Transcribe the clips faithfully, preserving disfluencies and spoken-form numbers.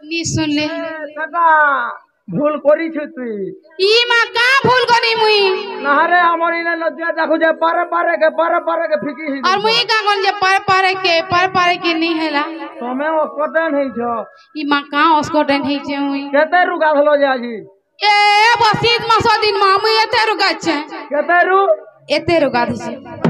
नी सुनले সেটা ভুল করিছ তুই ই মা কা ভুল করি মুই নারে আমার ইনে নদিয়া দেখু যে পারে পারে কে পারে পারে কে ফিকি হি और मुई का कोन जे पर पर के पर पर के नहीं हैला তুমি অস্কটেন হইছ ই মা का उसको टेन है जे मुई কেতে রু গাধলো যে আজি ए बसीत मास दिन मा मुई एते रुगा छे কেতে রু एते रुगा दिसे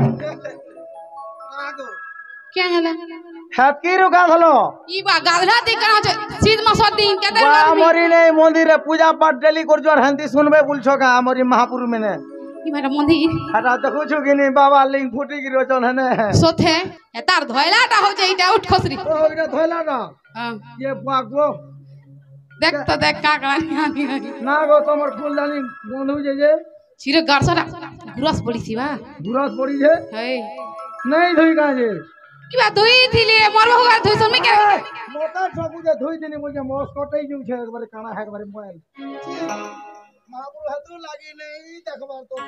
क्या हैला হাতকি রু গাধলো ই বা গাধরা তে করা छे सीत मास दिन केते আমারি নে মন্দিরে পূজা পাঠ ডেলি করছো আর হান্তি শুনবে বলছো কা আমারি মহাপুর মেনে ই মারা মন্দির হাটা দেখুছো কি নি বাবা লিঙ্গ ফুটি গিরো চল হেনে सोथे ए तार धोइलाटा हो जे इटा उठ खसरी ও এটা ধইলা না हां ये बागो देख तो देख का करानी না গো তোমার ফুলদানি বন্ধ হয়ে যায় যে छिरे गारसरा गुरस पड़ी थी बा গুরাস পড়ি যে है नहीं ধুই কাজে की बा धोई थीले मोर बहु धोई समी के মোটা সবু যে ধুই দিনি বলছে মস কটাই যাচ্ছে একবারে কানা একবারে মোবাইল মহাপুর হাতু লাগি নেই দেখবার তো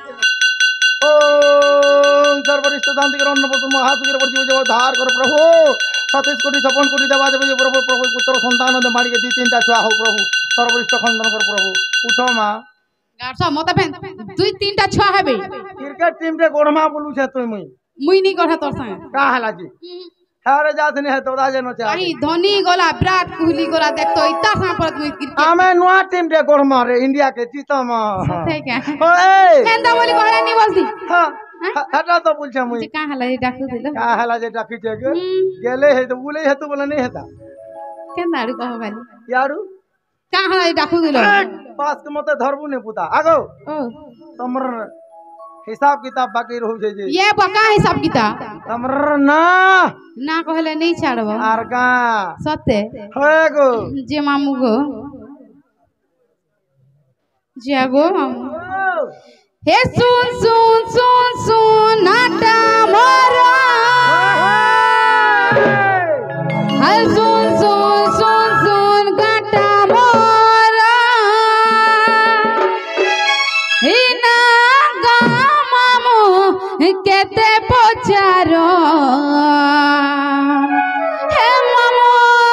ओम सर्वरिष्ठ शांति कर अन्नपूर्ण महासुगर पर जीव जब धार कर प्रभु सतीश कोटि छप्पन कोटि देवा देवी प्रभु प्रभु पुत्र संतान दे मारी के दी तीन टा छुआ हो प्रभु सर्वरिष्ठ खंडन कर प्रभु उठो मां गारसा मत पेन दुई तीनटा छुआ हेबे क्रिकेट टीम रे गोड़मा बोलू छे तोय मुई मुई नी कथा तोर संग का हला जी हारे जात ने है तो राजे न चाहे आई धोनी गोला विराट कोहली गोला देख तो इतना सा पर मुई क्रिकेट आमे नुआ टीम रे गोड़मा रे इंडिया के जीतम ठीक है ओए केंदा बोली कहले नी बोलती हां हटा तो बोल छे मुई का हला डाकू दिलो का हला जे डाकी छे गेले है तो बोले है तो बोला नहीं हेता केंदा रू कह वाली यारू का हला डाकू दिलो पास के मते धरबू ने पुता आगो ओ तमर हिसाब किताब बाकी रहू छे जे ये बका हिसाब किताब तमर ना ना कहले नहीं छाड़बो आर का सते होए गो जे मामू गो जे गो मामू हे सुन सुन सुन सुन नाटा मोरा हल सुन सुन सुन सुन गाटा मोरा हिना गा मामू केते पचारो हे मामू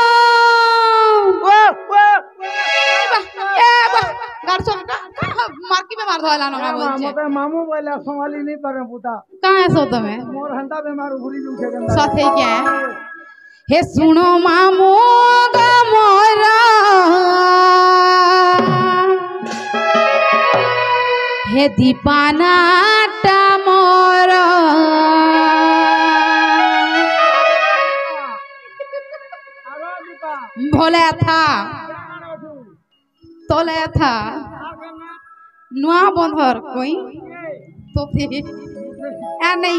ओ ओ ए बा गारसो मार्की में मार दला ना बोल मते मामू बोला संभाली नहीं पारे पुता कहां सो तमे मोर हंता बीमार घुरी जू छे गंदा साथे क्या हे सुनो मामू गा मोरा हे दीपाना टा मोरा आरो दीपा भोले था तोले था नुआ बंधर कोई तो फिर आ नहीं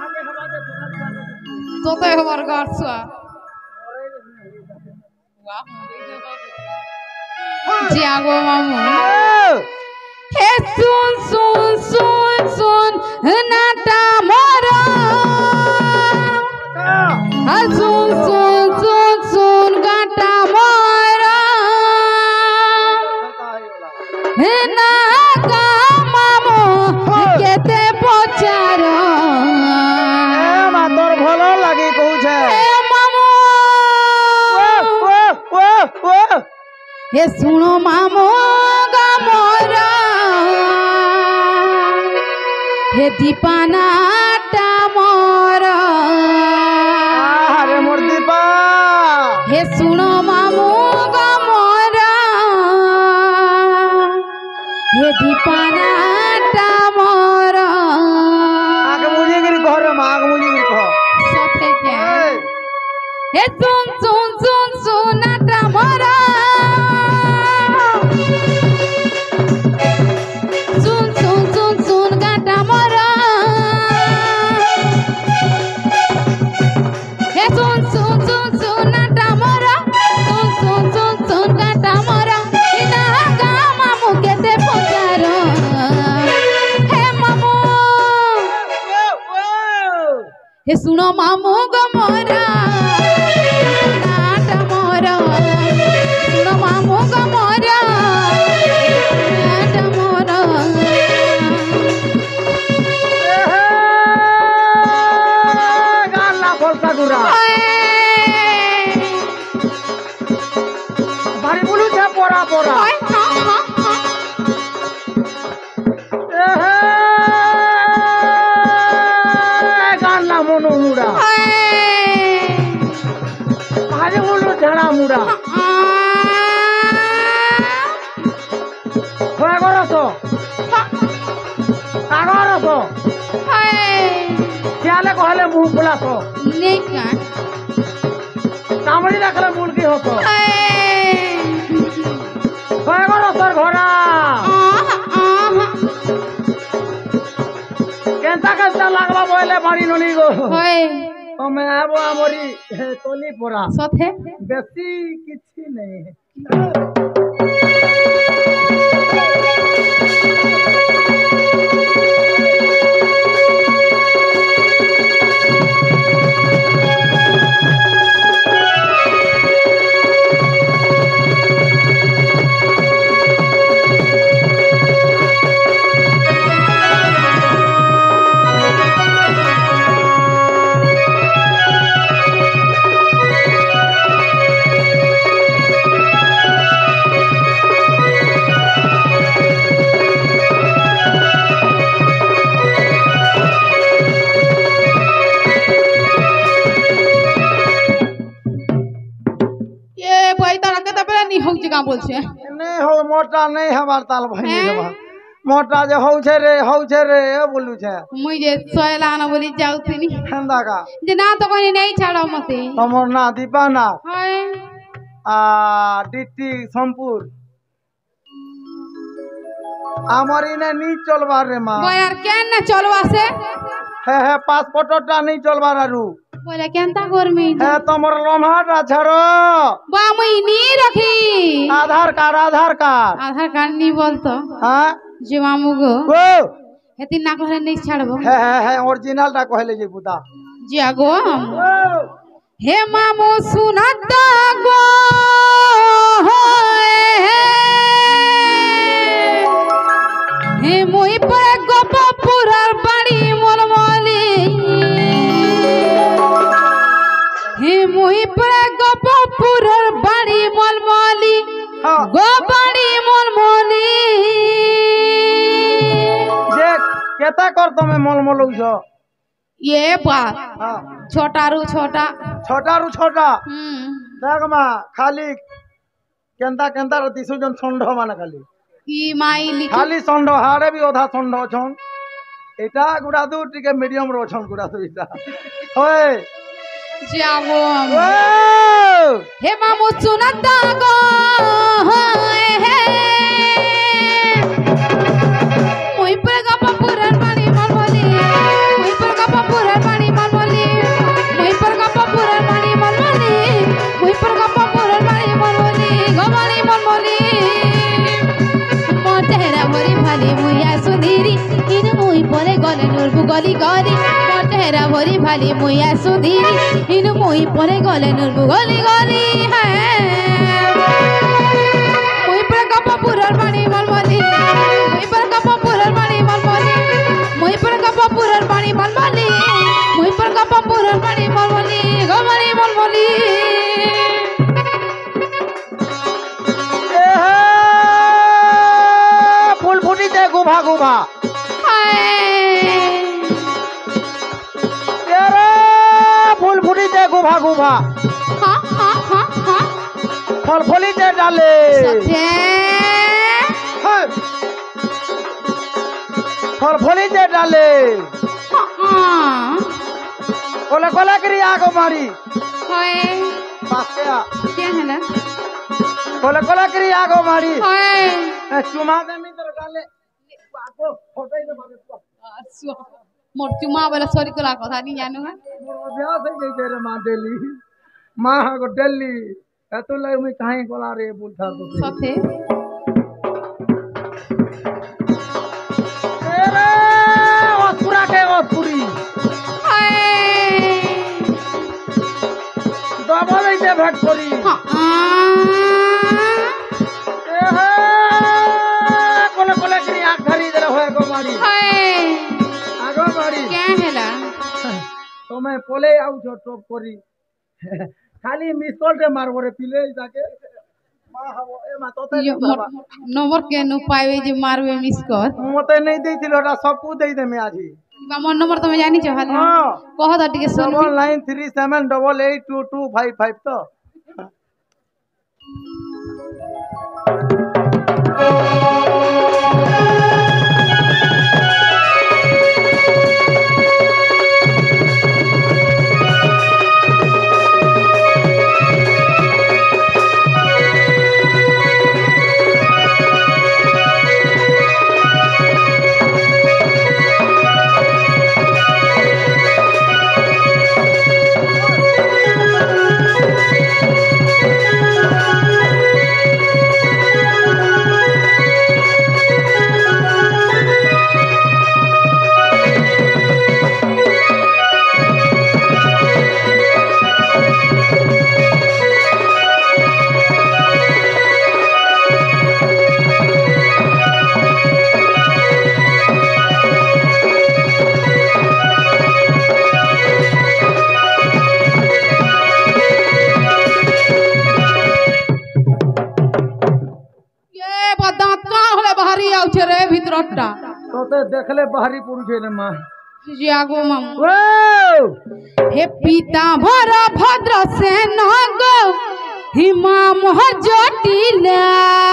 तो तो हमार घर सुआ जागो मामू हे सुन सुन सुन सुन नाटा मोरा हा सुन सुन सुन सुन गाटा मोरा हे ना का मामू केते पचारो ए मा तोर भलो लागी कहू छे हे मामू ओ ओ ओ हे सुनो मामू गा मोरा हे दीपाना टा मोरा अरे मोर दीपा हे सुनो मामू गा मोरा हे दीपाना टा मोरा आगे मुझे गिर घर में आगे मुझे गिर कह सते क्या हे सुन सुन सुन सुन टा मोरा सुन सुन सुन सुन गाटा मोरा हे सुन सुन सुन सुन नाटा मोरा सुन सुन सुन सुन गाटा मोरा इना गा मामू केते पचारो हे मामू हे सुनो मामू गो मोरा नाटा मोरा सुनो मामू गो मोरा नाटा मोरा गाला बोलता गुरा पोरा पोरा हाय हाँ हाँ हाँ एहे गाना मोनो मुड़ा हाय मारे बोलो झड़ा मुड़ा होय गरसो कागरसो ख्याले कहले मुंह बुलासो नहीं कर कामड़ी रखले मुलकी होतो होय गरसोर घोड़ा केंता केंता लागला बोले मारी ननी गो हाय तमे आबो हमरी तोली पोरा सथे बेसी किछि नहीं का बोलछे नहीं हो मोटा नहीं हमार ताल भाई रे मोटा जे हो छे रे हो छे रे बोलू छे मुई जे सोयला ना बोली जाउथिनी हंदा का जे ना तो कोनी नहीं छाड़ो मते तमर ना दीपाना हाय आ डिटी संपूर আমারই না নি চলবার রে মা বয়ার কেন না চলবা সে হে হে পাসপোর্টটা নি চলবার আরু বলে কেনতা করমি হে তোমার লমহাটা ছাড়ো বা মুই নি রাখি Aadhaar card Aadhaar card Aadhaar card নি বলতো হ্যাঁ যে মামু গো ও হেতি না কহলে নেই ছাড়বো হে হে হে অরিজিনালটা কইলে যে বুদা জি আগো ও হে মামু সুনাত গো হে মই পরে গোপপুরার বাড়ি মলমলি হে মই পরে গোপপুরার বাড়ি মলমলি গো বাড়ি মলমলি যে কেতা কর তুমি মলমলউছ ये बात हां छोटा रू छोटा छोटा रु छोटा हम्म देख मा खाली केंता केंता दिसु जन संढ माने खाली ई माई लिख खाली संढ हारे भी ओधा संढ छन एटा गुडा दु टिके मीडियम रो छन गुडा दु इटा ओए जाओ ओ हे मामू सुनता गो होए हे मुई पर गप पुरन पानी मलमली मुई पर गप पुरन पानी मलमली मुई पर गप पुरन पानी मलमली मुई पर गप पुरन पानी मलमली गवानी मलमली मोटेरा मोरी भाली मुया सुधीरी इन मुई परे गले नुरबु गली गली मोटेरा मोरी भाली मुया सुधीरी इन मुई परे गले नुरबु गली गली है मुई पर गप पुरन पानी मलमली मुई पर गप पुरन पानी मलमली मुई पर गप पुरन पानी मलमली मुई पर गप पुरन पानी मलमली गवानी मलमली ए हे फूल फूटी दे गुभा गुभा हाय तेरे फूल फूटी दे गुभा गुभा हाँ हाँ हाँ हाँ फल फली दे डाले सत्य हाँ। फल फली दे डाले हाँ हाँ कोले कोले करी आगो मारी हाय पासे आ क्या है ना कोले कोले करी आगो मारी हाय ए, चुमा दे मी तर डाले आगो फोटो दे मारे तो मोर चुमा वाला सॉरी कला कथा नहीं जानू है मोर अभ्यास है जैसे रे मां डेली मां हागो डेली एतो ले मी काहे कोला रे बोलता तो सथे तेरे ओसपुरा के ओसपुरी हाय दबो दे दे भेट करी हाँ ए हे कोले कोले करी आग धरी दे होय गो मारी हाय आगो मारी क्या है ला तो मैं पोले आउ छो टॉप करी खाली मिस कॉल रे मारबो रे पिले जाके मां हबो ए মা তোতে यो मोर नंबर के नु पाइबे जे मारबे मिस कर মতে নেই দেইছিল ওটা সবকু দেই দেমি আজি बा मोर नंबर তুমি জানিছ খালি হ্যাঁ কহ তো টিকে শুন double nine three seven double eight two two five five তো ভিতরটা তোতে দেখলে বাহারি পুরুষে রে মা জিয়াগো মামু ও হে পিতাম্বর ভদ্র সেন গো হিমা মোহ জটিলা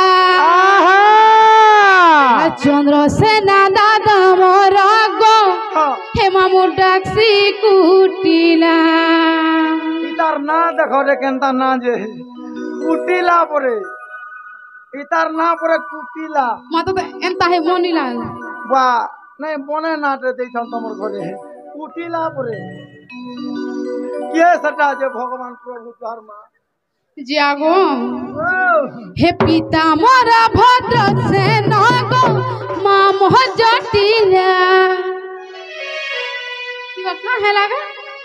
আহা চন্দ্র সেনা দাদা মোর গো হে মামু ডাকসি কুটিলা ইতার না দেখো রে কেনতা না যে কুটিলা পরে ইতার না পরে কুটিলা মা তো এন্তা হে মনিলা বা নাই মনে না রে দেইছন তোমার ঘরে কুটিলা পরে কে সেটা যে ভগবান প্রভু তোর মা জিয়াগো ও হে পিতাম্বর ভদ্র সেন গো মা মোহ জটিলা কি কথা হে লাগা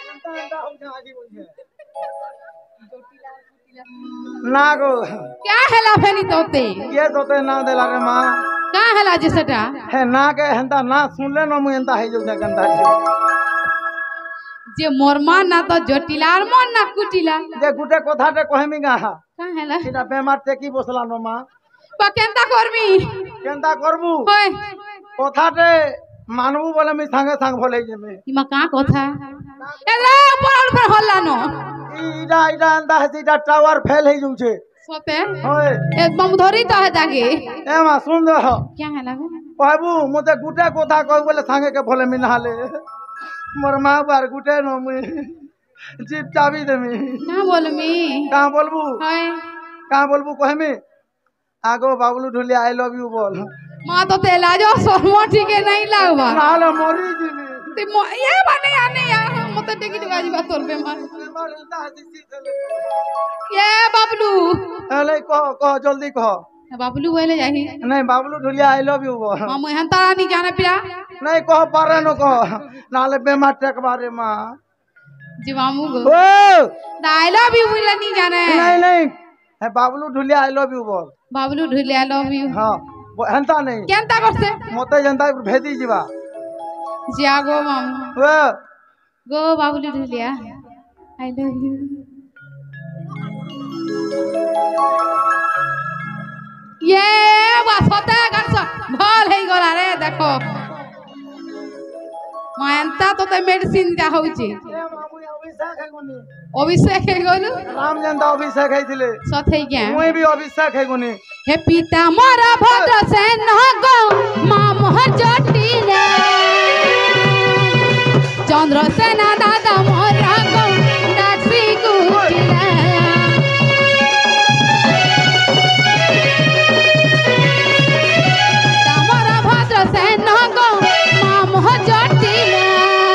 না গো क्या हेला फेनी तोते কে তোতে না দেলা রে মা का हेला जे सेटा হে না কে হেন্তা না শুনলে ন মু এন্তা হই যাউ কেনতা जे मोर मान ना तो जटिला और मन ना कुटिला যে গুটে কথাতে কহেমি গা का हेला এটা বেমার টেকি বসলা ন মা बा केनता करमी কেনতা করবু होय কথাতে মানবু বলে আমি সঙ্গে সঙ্গ ভুলে যাবে इमा का कथा एला पर पर हल्ला न ইডা ইডা এন্তা হেসি ইডা টাওয়ার ফেল হই যাউছে सते হয় ए बम धरी तो है दागे এ মা শুন দেখ क्या हेला কহবু মতে গুটে কথা কই বলে সঙ্গে কে ভুলে মি নালে মোর মা বার গুটে ন মুই জিপ চাবি দেমি का बोलमी কা বলবু होय কা বলবু কহেমি আগো বাবলু ঢুলি আই লাভ ইউ বল मां तो तेला जो शर्मा ठीक है नहीं लागबा নালে মরি যাবি ते म- ये बने आने यार मत टिकट गाजी बा तोर बेमार বেমার এন্তা হেসি সিলে ये बाबलू এলে কহ কহ জলদি কহ बाबलू बोले जाही নাই বাবলু ঢুলিয়া আই লাভ ইউ বল हम यहाँ तारा नहीं जाने पिया নাই কহ পারে ন কহ নালে বেমার টেকবারে মা जी मामू गो ও आई लव यू बोला नहीं जाने নাই নাই হে বাবলু ঢুলিয়া আই লাভ ইউ বল बाबलू ढुले आई लव यू হ্যাঁ হেন্তা নাই केनता करसे মতে যেন্তা ভেদি ଯିବା जी आगो मामू ও गो बाबलू ढुलिया आई लव यू ये बासते गनस भल हे गला रे देखो मायंता तो ते मेडिसिन जा होची অভিষেক হেগুনি अभिषेक हे गलु রাম যেন্তা অভিষেক হইছিলে सथे क्या মুই বি অভিষেক হেগুনি हे पिता मोरा भद्र सेन गो मां मोह जटिला चंद्र सेना दादा मोरा गो दासी कुटिला मोरा भद्र सेन गो मां मोह जटिला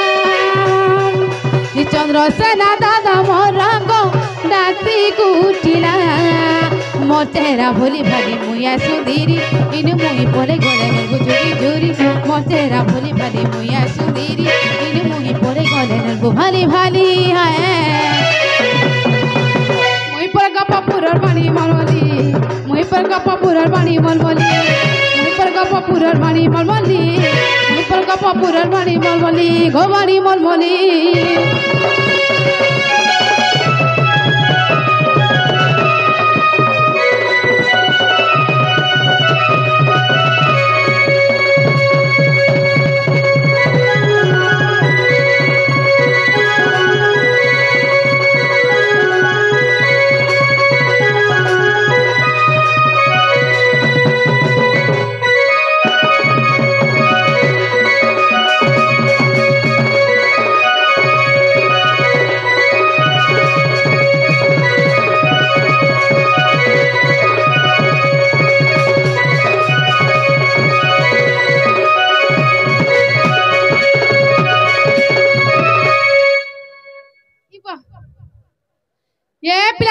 चंद्र सेना दादा मोरा गो दासी कुटिला मोर चेहरा भोली भाली मुया सुंदरी इन मुही पोले गले में गुजरी जोरी मोर चेहरा भोली भाली मुया सुंदरी इन मुही पोले गले में भाली भाली है मुही पर गप्पा पुरर पानी मलमली मुही पर गप्पा पुरर पानी मलमली मुही पर गप्पा पुरर पानी मलमली मुही पर गप्पा पुरर पानी मलमली गोवानी मलमली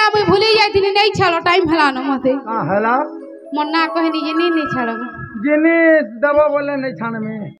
मुई भूली जाइथिनी नहीं छाड़ो टाइम हला न मते हां हेला मोर ना कहनी जे नहीं नहीं छाड़ो जिनी दबो बोले नहीं छान में